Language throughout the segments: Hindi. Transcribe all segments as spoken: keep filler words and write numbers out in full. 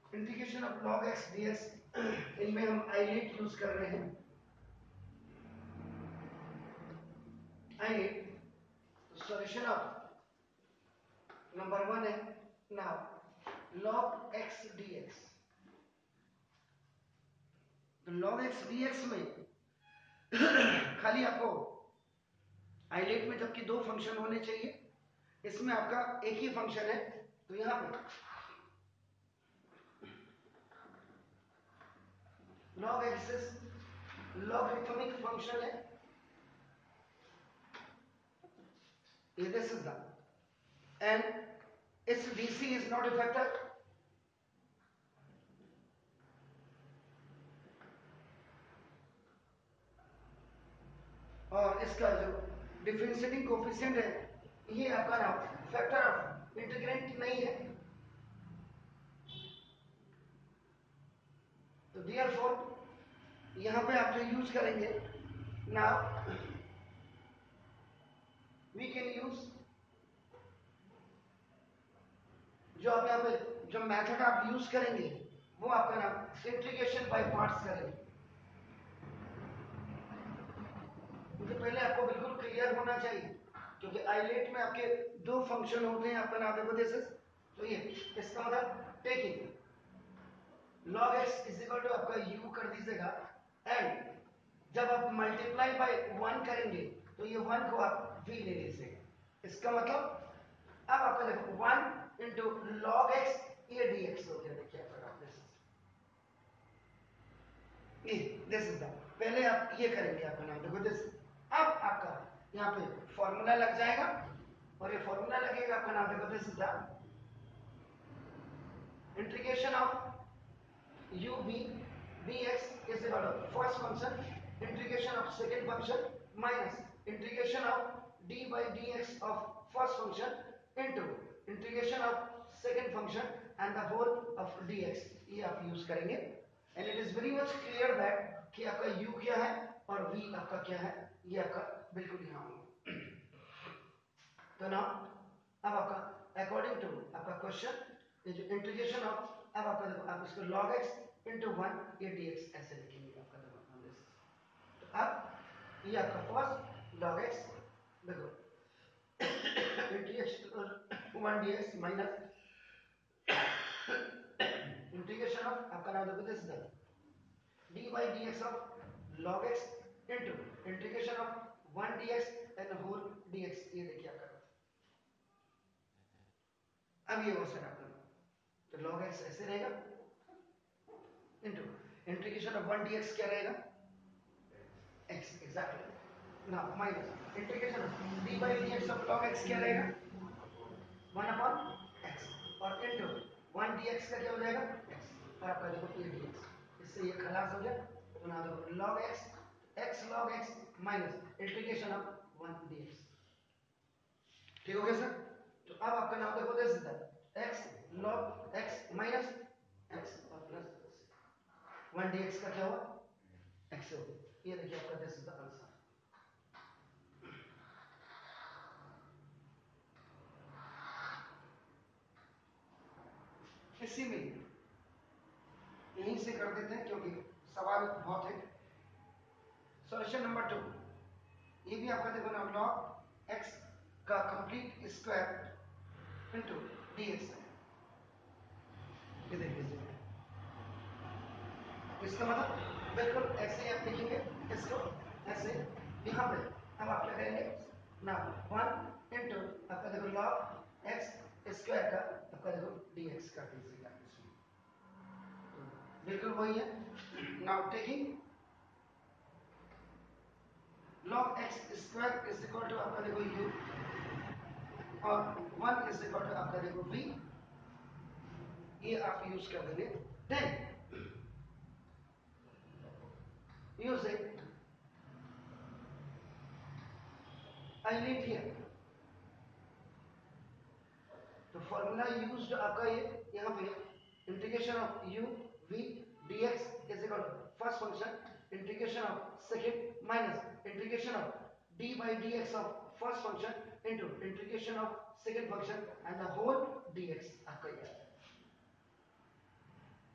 Integration of log x dx, इनमें हम आइलेट यूज कर रहे हैं। ILATE solution of number one है नाउ log x dx। तो log x dx में खाली आपको आइलेट में जबकि दो फंक्शन होने चाहिए, इसमें आपका एक ही फंक्शन है। तो यहां पे log x लॉगरिथमिक फंक्शन है, ये this is the end its dc is not affected, और इसका जो डिफरेंशिएटिंग कोफिशिएंट है ये आपका ना फैक्टर ऑफ इंटीग्रेंट नहीं है। तो देयरफॉर यहां पे आप जो यूज करेंगे नाउ वी कैन यूज, जो आप यहाँ पे जो मेथड आप यूज करेंगे वो आपका नाम इंटीग्रेशन बाय पार्ट्स करेंगे। मुझे पहले आपको बिल्कुल क्लियर होना चाहिए, क्योंकि आइलेट में आपके दो फंक्शन होते हैं आपका नाम देखो दिस इज, तो ये इसका मतलब taking log x is equal to आपका u कर दीजिएगा, एंड जब आप मल्टीप्लाई बाय वन करेंगे तो ये वन को आप v ले लीजिएगा। इसका मतलब अब आपका देखो वन इंटू लॉग एक्स, ये dx हो गया। देखिए आपका this is this is the, पहले आप ये करेंगे आपका नाम देखो दिस, अब आपका यहाँ पे फॉर्मूला लग जाएगा, और ये फॉर्मूला लगेगा आपका नाम देखो this is the integration of u v dx is equal to first function integration of second function minus integration of d by dx of first function into integration of second function and the whole of dx, ये आप यूज करेंगे। And it is very much clear that कि आपका u क्या है और v आपका क्या है, ये आपका बिल्कुल यहाँ होगा। तो ना अब आपका अकॉर्डिंग टू आपका क्वेश्चन ये जो इंटीग्रेशन ऑफ, अब आपका देखो आप इसको log x into वन ये dx ऐसे लिखेंगे आपका देखो दिस। तो अब ये आपका फर्स्ट log x देखो integration one dx minus integration of आपका नाम देखो this dy dx of log x into integration of one dx and whole dx, ये देखिए आपका। अब ये क्वेश्चन आपका तो log x ऐसे रहेगा into integration of one dx क्या रहेगा x exactly, now minus integration of d by dx of log x क्या रहेगा वन अपॉन x, और इनटू वन dx का क्या हो जाएगा x, और आपका देखो ये dx, इससे ये खलास हो गया। तो ना देखो log x x log x minus integration of one dx, ठीक हो गया सर। तो अब आपका नाम देखो this is x log x minus x और प्लस वन dx का क्या हुआ x हो गया, ये देखिए आपका दिस इज द आंसर। इसी में यहीं से कर देते हैं क्योंकि सवाल बहुत है। सॉल्यूशन नंबर टू, ये भी आपका देखो ना log x का कंप्लीट स्क्वायर इनटू dx है, ये देख लीजिए। इसका मतलब बिल्कुल ऐसे ही आप लिखेंगे इसको ऐसे, यहाँ पे अब आप क्या करेंगे ना वन इंटू आपका देखो log x स्क्वायर का आपका देखो dx कर दीजिएगा, बिल्कुल वही है। Now taking log x square is equal to आपका देखो u और वन इज इक्वल टू आपका देखो v, ये आप यूज कर देंगे। देन यूजिंग आइलेट हियर, तो फॉर्मूला यूज्ड आपका ये यहाँ पे integration of u v dx is equal to first function integration of second minus integration of d by dx of first function into integration of second function and the whole dx आपका ये।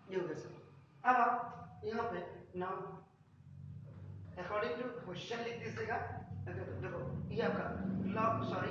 ये हो गया सर। अब आप यहाँ पे नाउ अकॉर्डिंग टू क्वेश्चन लिख दीजिएगा। देखो ये आपका log sorry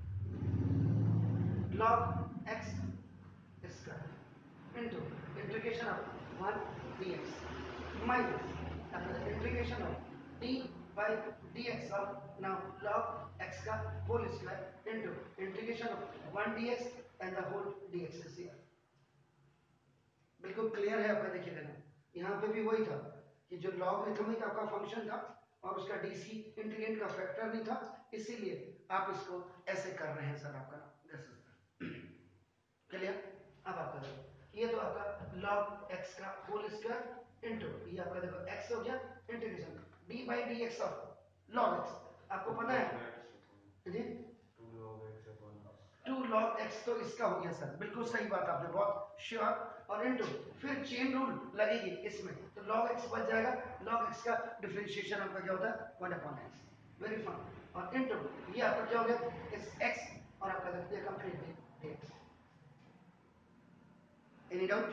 log x square into integration of one dx minus integration of d by dx of now log x का whole square into integration of one dx and the whole dx is here. बिल्कुल क्लियर है आपका। देखिए देना यहाँ पे भी वही था कि जो लॉगरिथमिक आपका फंक्शन था और उसका डीसी इंटीग्रेंट का फैक्टर नहीं था, इसीलिए आप इसको ऐसे कर रहे हैं सर। आपका दिस इज क्लियर। अब आपका देखो ये तो आपका log x का होल स्क्वायर इनटू ये आपका देखो x हो गया integration d by dx of log x। आपको पता है जी टू log x तो इसका हो गया सर। बिल्कुल सही बात आपने, बहुत श्योर। और इनटू फिर चेन रूल लगेगी इसमें, तो log x बच जाएगा। log x का डिफरेंशिएशन आपका क्या होता है one upon x, very fine. और इनटू ये आपका क्या हो गया इस x और आपका ये कंप्लीटली dx। Any doubt?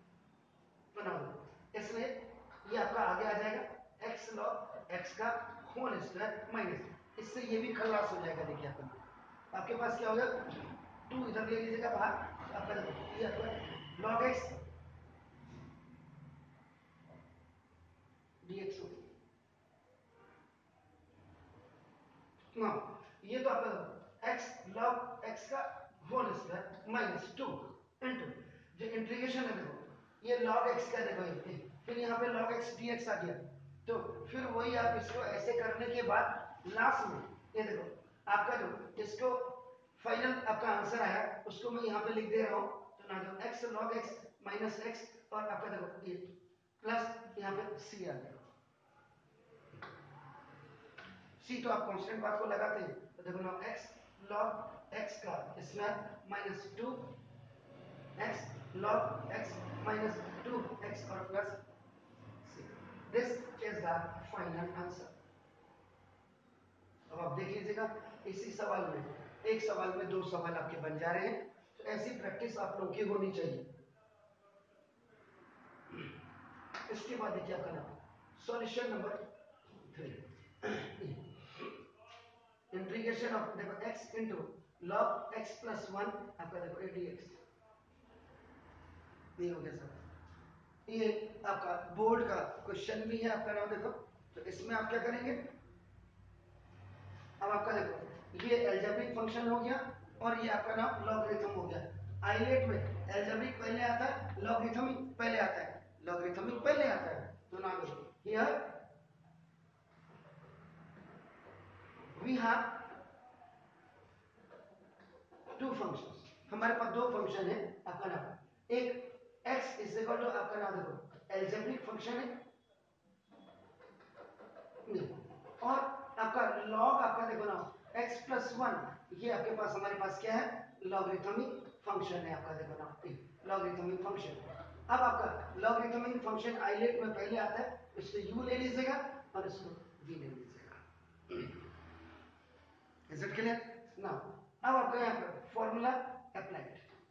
बनाओ इसमें ये आपका आगे आ जाएगा x log x का होल स्क्वायर माइनस, इससे ये भी खल्लास हो जाएगा। देखिए आपका आपके पास क्या होगा टू इधर ले लीजिएगा बाहर, आपका ये आपका log x dx हो ना। ये तो आपका x log x का whole square minus two into जो इंटीग्रेशन है देखो ये log x का देखो ये, फिर यहाँ पे log x dx आ गया। तो फिर वही आप इसको ऐसे करने के बाद लास्ट में ये देखो आपका जो इसको फाइनल आपका आंसर आया उसको मैं यहाँ पे लिख दे रहा हूँ। तो ना जो x log x minus x और आपका देखो ये प्लस यहाँ पे c आ गया। c तो आप कांस्टेंट बात को लगाते हैं तो देखो ना x log x का square minus two x log x minus two x और plus c. This is the final answer. अब आप देख लीजिएगा इसी सवाल में एक सवाल में दो सवाल आपके बन जा रहे हैं, तो ऐसी प्रैक्टिस आप लोगों की होनी चाहिए। इसके बाद देखिए आपका नाम solution number three integration of देखो x into log x plus one आपका देखो ए dx। ये हो गया सर। ये आपका बोर्ड का क्वेश्चन भी है आपका नाम देखो। तो इसमें आप क्या करेंगे, अब आपका देखो ये एल्जेब्रिक फंक्शन हो गया और ये आपका नाम लॉगरिथम हो गया। आइलेट में एल्जेब्रिक पहले आता है, लॉगरिथमिक पहले आता है। लॉगरिथमिक पहले आता है तो ना देखो here we have two functions. हमारे पास दो फंक्शन है आपका नाम, एक x इज इक्वल टू आपका नाम देखो एल्जेब्रिक फंक्शन है और आपका log आपका देखो ना x प्लस वन, ये आपके पास हमारे पास क्या है लॉगरिथमिक फंक्शन है आपका देखो ना लॉगरिथमिक फंक्शन। अब आपका लॉगरिथमिक फंक्शन आइलेट में पहले आता है, इसको u ले लीजिएगा और इसको v ले लीजिएगा। Is it clear? नाउ अब आपका यहाँ पर फॉर्मूला अप्लाइड।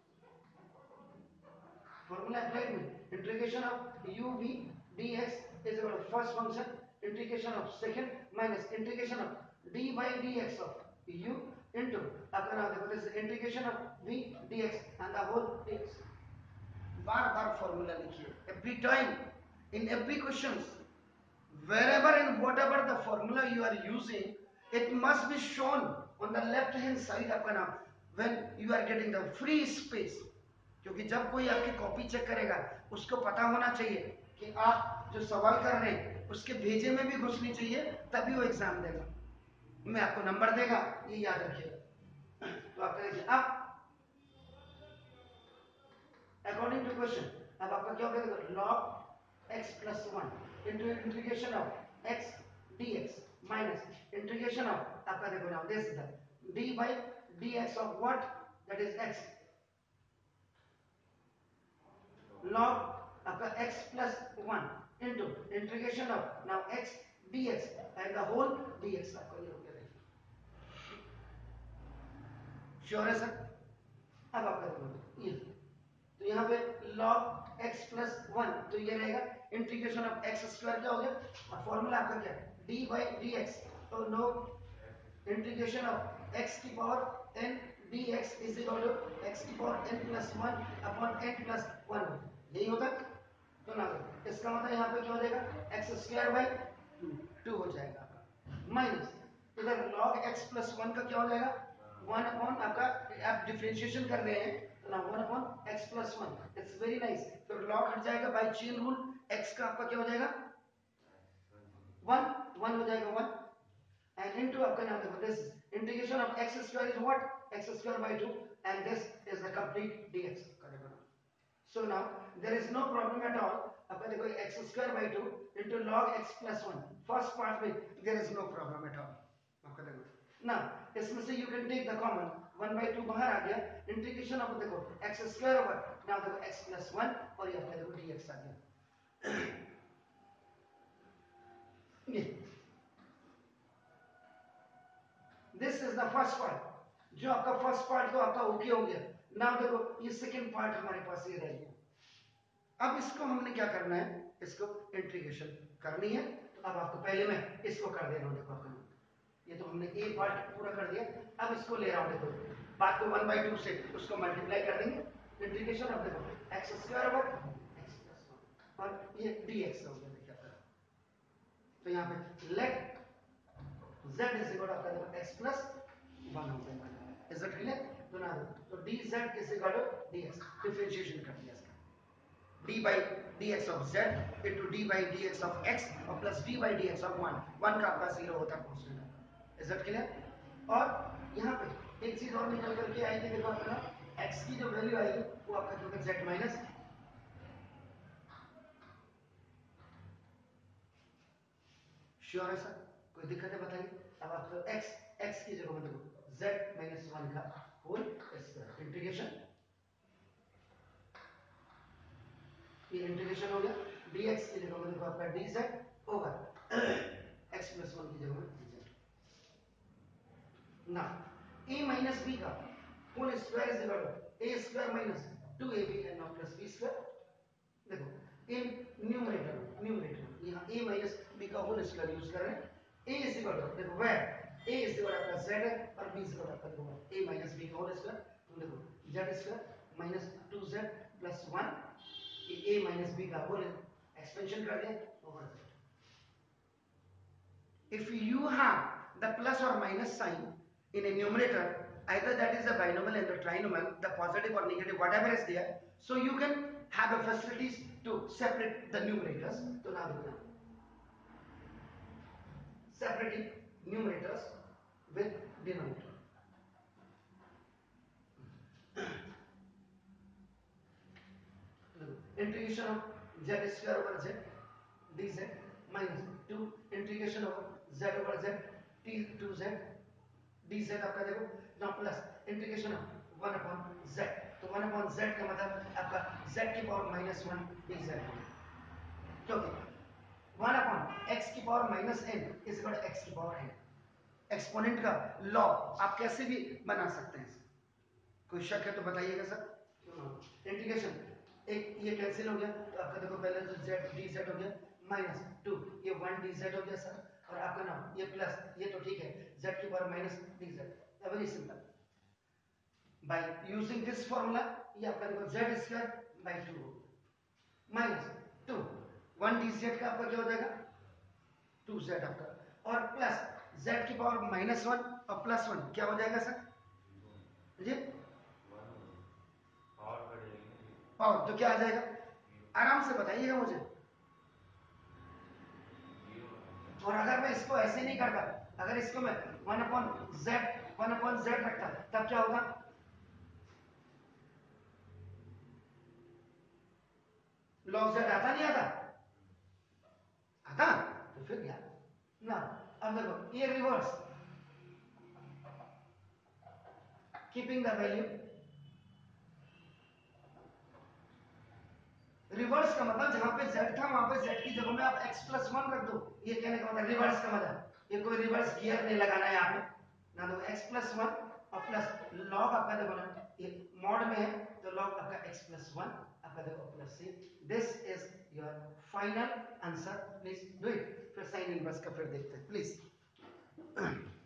फॉर्मूला अप्लाइड में integration of u v dx is equal to first function integration of second minus integration of d by dx of u into आपका नाम देखो this integration of v dx and the whole dx। बार बार फॉर्मूला लिखिए every time in every questions wherever and whatever the formula you are using it must be shown on the left hand side आपका नाम when you are getting the free space। क्योंकि जब कोई आपकी कॉपी चेक करेगा उसको पता होना चाहिए कि आप जो सवाल कर रहे हैं उसके भेजे में भी घुसनी चाहिए, तभी वो एग्जाम देगा, मैं आपको नंबर देगा, ये याद रखिएगा। तो आप देखिए अब अकॉर्डिंग टू क्वेश्चन अब आपका क्या होगा log x plus one into integration of x dx minus integration of आपका देखो now this the d by dx of what that is x log आपका x plus one into integration of now x dx and the whole dx आपका ये हो गया। देखिए श्योर है सर? अब आपका देखो ये तो तो यहाँ पे log x प्लस वन, तो ये रहेगा इंटीग्रेशन ऑफ एक्स स्क्वायर क्या हो गया, और फॉर्मूला आपका क्या है डी बाई डी एक्स, तो नो इंटीग्रेशन ऑफ x की power n dx is equal to x की power n plus one upon n plus one, यही होता है। तो ना इसका मतलब यहाँ पे क्या हो जाएगा एक्स स्क्वायर बाई टू हो जाएगा आपका, माइनस इधर log x प्लस वन का क्या हो जाएगा वन अपॉन आपका, आप डिफरेंशिएशन कर रहे हैं तो ना one upon x plus one, it's very nice. फिर log हट जाएगा बाई चेन रूल, x का आपका क्या हो जाएगा वन, वन हो जाएगा वन, and into आपका नाम देखो this integration of x square is what x square by two and this is the complete dx करेगा। So now there is no problem at all, आपका देखो x square by two into log x plus one, first part में there is no problem at all आपका देखो ना, इसमें से you can take the common one by two बाहर आ गया, इंटीग्रेशन ऑफ देखो x square over now देखो x plus वन और ये आपका देखो dx आ गया। ये this is the first part, जो आपका फर्स्ट पार्ट तो आपका ओके हो गया। नाउ देखो ये सेकंड पार्ट हमारे पास ये रह गया। अब इसको हमने क्या करना है, इसको इंटीग्रेशन करनी है, तो अब आपको पहले मैं इसको कर दे रहा हूँ। देखो आपको ये तो हमने ए पार्ट पूरा कर दिया, अब इसको ले रहा हूँ। देखो बात को वन बाई टू से उसको मल्टीप्लाई कर देंगे, इंटीग्रेशन अब देखो x square over x plus one और ये डी एक्स हो गया। देखिए तो यहाँ पे let z is equal to आपका x plus वन हो गया, is that clear? तो ना तो dz is equal to dx, differentiation कर दिया इसका, d by dx of z into d by dx of x और plus d by dx of one, one का आपका जीरो होता है कांस्टेंट, is that clear? और यहाँ पे एक चीज और निकल करके आएगी, देखो आपका x की जो वैल्यू आएगी वो आपका जो है z माइनस, श्योर है सर, कोई दिक्कत है बताइए। अब आप तो x x की जगह में देखो z माइनस वन का होल स्क्वायर, इंटीग्रेशन ये इंटीग्रेशन हो गया, dx की जगह में देखो आपका dz over x plus one की जगह में dz। ना a माइनस b का whole square is equal to a square minus two a b n plus b square. देखो इन न्यूमरेटर न्यूमरेटर यहाँ a माइनस b का होल स्क्वायर यूज कर रहे हैं, a इज इक्वल टू देखो where a is equal to z है और b इज इक्वल टू देखो a माइनस b का होल स्क्वायर, तो देखो z square minus two z plus one, ये a माइनस b का होल एक्सपेंशन कर दें over z। If you have the plus or minus sign in a numerator, either that is a binomial and the trinomial, the positive or negative whatever is there, so you can have a facilities to separate the numerators. तो ना देखो separating numerators with denominator, integration of z square over z dz minus two integration of z over z t two z dz आपका देखो now plus integration of one upon z, तो वन upon z का मतलब आपका z की पावर माइनस वन dz, क्योंकि वन upon x की power minus n is equal to x की पावर n। एक्सपोनेंट का लॉ आप कैसे भी बना सकते हैं, कोई शक है तो बताइएगा सर। इंटीग्रेशन एक ये कैंसिल हो गया, तो आपका देखो पहले तो z dz हो गया माइनस टू, ये वन dz हो गया सर, और आपका ना ये प्लस ये तो ठीक है z की power minus dz, very simple. By using this formula ये आपका देखो z square by two minus two, one dz का आपका क्या हो जाएगा टू z आपका, और प्लस z की पावर माइनस वन और प्लस वन क्या हो जाएगा सर जी पावर, तो क्या आ जाएगा आराम से बताइएगा मुझे। और अगर मैं इसको ऐसे नहीं करता, अगर इसको मैं one upon z one upon z रखता तब क्या होगा, लॉग जेड आता नहीं आता, आता तो फिर क्या ना। अब देखो ये reverse, keeping the value, reverse का मतलब जहां पे z था वहां पे z की जगह में आप x प्लस वन रख दो, ये कहने का मतलब रिवर्स का मतलब, ये कोई रिवर्स गियर नहीं लगाना है यहाँ पे ना, तो x प्लस वन और प्लस लॉग आपका देखो ना ये मॉड में है तो log लॉग आपका x प्लस वन आपका देखो plus C. This is your final answer. Please do it. फिर साइन इनवर्स का फिर देखते हैं प्लीज.